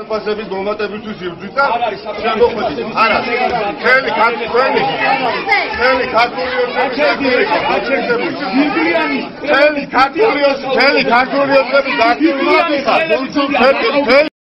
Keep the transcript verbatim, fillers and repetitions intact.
საფასების მომატებისთვის იბრძვიდა შემოხვედით. არა, ხელი ქართველი, ხელი ქართული ოცნების ხელი ქართული ოცნების ქართული ოცნების აქტიურობისა,